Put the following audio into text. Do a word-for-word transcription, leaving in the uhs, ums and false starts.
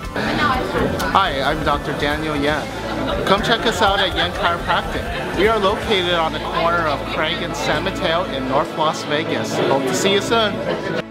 Hi, I'm Doctor Daniel Yan. Come check us out at Yan Chiropractic. We are located on the corner of Craig and San Mateo in North Las Vegas. Hope to see you soon.